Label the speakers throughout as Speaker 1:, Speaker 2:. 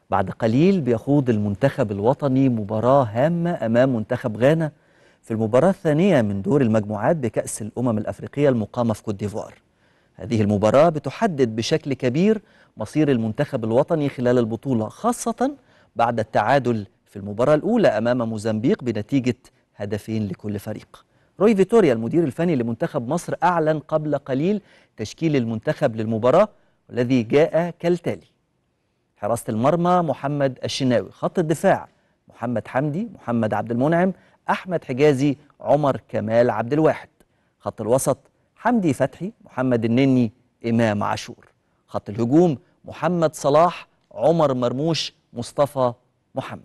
Speaker 1: بعد قليل بيخوض المنتخب الوطني مباراة هامة أمام منتخب غانا في المباراة الثانية من دور المجموعات بكأس الأمم الأفريقية المقامة في كوت ديفوار. هذه المباراة بتحدد بشكل كبير مصير المنتخب الوطني خلال البطولة، خاصة بعد التعادل في المباراة الأولى أمام موزمبيق بنتيجة هدفين لكل فريق. روي فيتوريا المدير الفني لمنتخب مصر أعلن قبل قليل تشكيل المنتخب للمباراة، والذي جاء كالتالي: حراسة المرمى محمد الشناوي، خط الدفاع محمد حمدي، محمد عبد المنعم، أحمد حجازي، عمر كمال عبد الواحد، خط الوسط حمدي فتحي، محمد النني، إمام عاشور، خط الهجوم محمد صلاح، عمر مرموش، مصطفى محمد.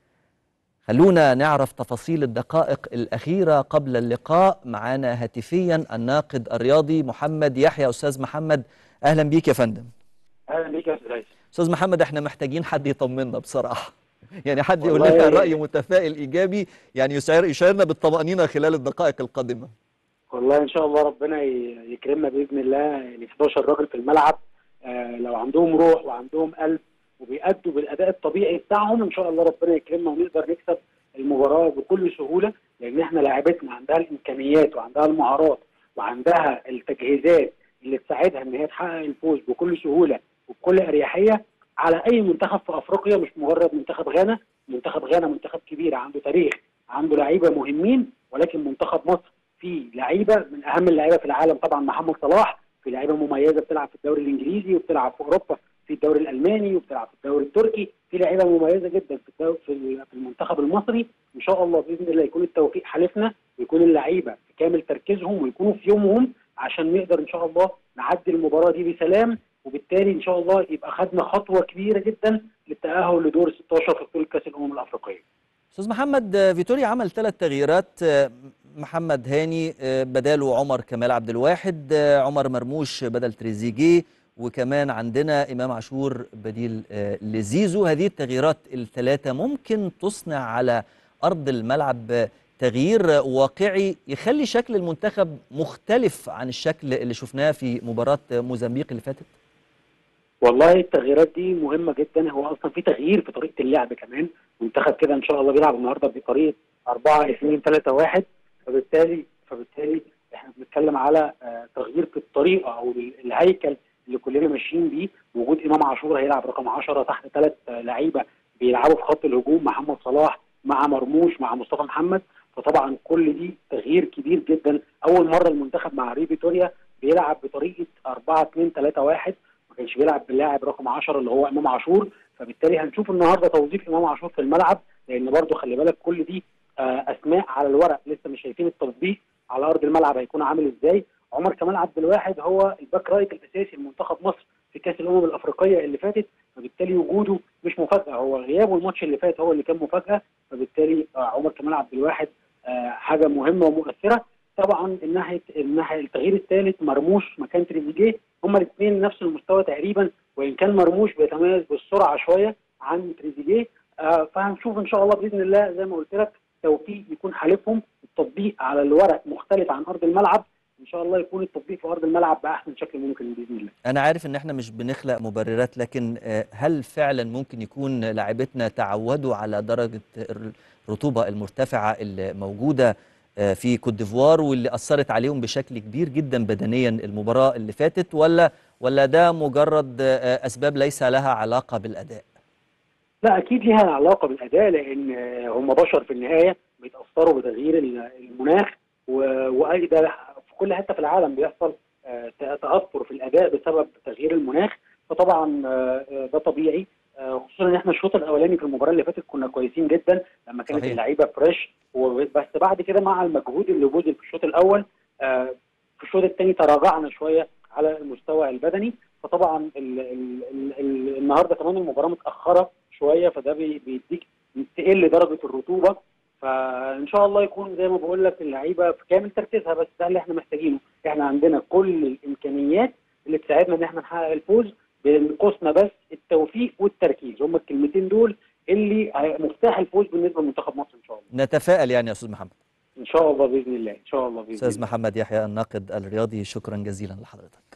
Speaker 1: خلونا نعرف تفاصيل الدقائق الأخيرة قبل اللقاء. معنا هاتفيا الناقد الرياضي محمد يحيى. أستاذ محمد، أهلا بيك يا فندم.
Speaker 2: اهلا بيك يا استاذ هيثم.
Speaker 1: أستاذ محمد، احنا محتاجين حد يطمنا بصراحة، يعني حد يقول لنا
Speaker 2: والله
Speaker 1: رأي متفائل إيجابي، يعني يشعرنا بالطمأنينة خلال الدقائق القادمة.
Speaker 2: والله ان شاء الله ربنا يكرمنا باذن الله. يعني 11 راجل في الملعب، لو عندهم روح وعندهم قلب وبيأدوا بالاداء الطبيعي بتاعهم ان شاء الله ربنا يكرمنا ونقدر نكسب المباراه بكل سهوله، لان احنا لاعبتنا عندها الامكانيات وعندها المهارات وعندها التجهيزات اللي تساعدها ان هي تحقق الفوز بكل سهوله وبكل اريحيه على اي منتخب في افريقيا، مش مجرد منتخب غانا. منتخب غانا منتخب كبير، عنده تاريخ، عنده لعيبه مهمين، ولكن منتخب مصر في لعيبه من اهم اللعيبه في العالم طبعا محمد صلاح، في لعيبه مميزه بتلعب في الدوري الانجليزي وبتلعب في اوروبا في الدوري الالماني وبتلعب في الدوري التركي، في لعيبه مميزه جدا في المنتخب المصري. ان شاء الله باذن الله يكون التوفيق حالفنا ويكون اللعيبه في كامل تركيزهم ويكونوا في يومهم عشان نقدر ان شاء الله نعدي المباراه دي بسلام، وبالتالي ان شاء الله يبقى خدنا خطوه كبيره جدا للتاهل لدور 16 في بطوله كاس الامم الافريقيه.
Speaker 1: أستاذ محمد، فيتوريا عمل 3 تغييرات: محمد هاني بداله عمر كمال عبد الواحد، عمر مرموش بدل تريزيجيه، وكمان عندنا إمام عاشور بديل لزيزو. هذه التغييرات ال3 ممكن تصنع على أرض الملعب تغيير واقعي يخلي شكل المنتخب مختلف عن الشكل اللي شفناه في مباراة موزمبيق اللي فاتت؟
Speaker 2: والله التغييرات دي مهمه جدا. هو اصلا في تغيير في طريقه اللعب كمان. منتخب كده ان شاء الله بيلعب النهارده بطريقه 4-2-3-1، فبالتالي احنا بنتكلم على تغيير في الطريقه او الهيكل اللي كلنا ماشيين بيه. وجود امام عاشور هيلعب رقم 10 تحت 3 لعيبه بيلعبوا في خط الهجوم، محمد صلاح مع مرموش مع مصطفى محمد. فطبعا كل دي تغيير كبير جدا. اول مره المنتخب مع روي فيتوريا بيلعب بطريقه 4-2-3-1، ما كانش بيلعب باللاعب رقم 10 اللي هو امام عاشور. فبالتالي هنشوف النهارده توظيف امام عاشور في الملعب، لان برضو خلي بالك كل دي اسماء على الورق، لسه مش شايفين التطبيق على ارض الملعب هيكون عامل ازاي. عمر كمال عبد الواحد هو الباك رايت الاساسي لمنتخب مصر في كاس الامم الافريقيه اللي فاتت، فبالتالي وجوده مش مفاجاه، هو غيابه الماتش اللي فات هو اللي كان مفاجاه. فبالتالي عمر كمال عبد الواحد حاجه مهمه ومؤثره. طبعا الناحيه التغيير الثالث مرموش مكان تريزيجيه، هما الاثنين نفس المستوى تقريبا، وان كان مرموش بيتميز بالسرعه شويه عن تريزيجيه. فهنشوف ان شاء الله باذن الله زي ما قلت لك توفيق يكون حالفهم. التطبيق على الورق مختلف عن ارض الملعب، ان شاء الله يكون التطبيق في ارض الملعب باحسن شكل ممكن باذن الله.
Speaker 1: أنا عارف إن إحنا مش بنخلق مبررات، لكن هل فعلا ممكن يكون لاعبتنا تعودوا على درجة الرطوبة المرتفعة اللي موجودة في كوت ديفوار واللي أثرت عليهم بشكل كبير جدا بدنيا المباراة اللي فاتت، ولا ده مجرد أسباب ليس لها علاقة بالأداء؟
Speaker 2: لا اكيد ليها علاقه بالاداء، لان هم بشر في النهايه بيتاثروا بتغيير المناخ، وايضا في كل حته في العالم بيحصل تاثر في الاداء بسبب تغيير المناخ. فطبعا ده طبيعي، خصوصا ان احنا الشوط الاولاني في المباراه اللي فاتت كنا كويسين جدا لما كانت
Speaker 1: صحيح.
Speaker 2: اللعيبه فريش، بس بعد كده مع المجهود اللي بذل في الشوط الاول في الشوط الثاني تراجعنا شويه على المستوى البدني. فطبعا النهارده كمان المباراه متاخره شويه، فده بيديك تقل درجه الرطوبه. فان شاء الله يكون زي ما بقول لك اللعيبه في كامل تركيزها، بس ده اللي احنا محتاجينه. احنا عندنا كل الامكانيات اللي تساعدنا ان احنا نحقق الفوز، بينقصنا بس التوفيق والتركيز، هم الكلمتين دول اللي مفتاح الفوز بالنسبه لمنتخب مصر ان شاء الله.
Speaker 1: نتفائل يعني يا أستاذ محمد.
Speaker 2: ان شاء الله باذن الله، ان شاء الله باذن
Speaker 1: أستاذ
Speaker 2: الله.
Speaker 1: محمد يحيى الناقد الرياضي، شكرا جزيلا لحضرتك.